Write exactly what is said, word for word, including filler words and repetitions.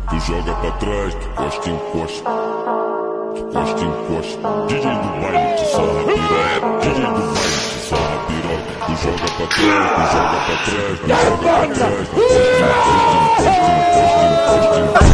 Tu joga pra trás, tu costa, encosta. Tu costa, encosta. D J do baile te sarra piroca. D J do baile te sarra piroca. Tu joga pra trás, tu joga pra trás, tu joga pra trás. Tu costa, encosta, encosta, encosta, encosta, encosta.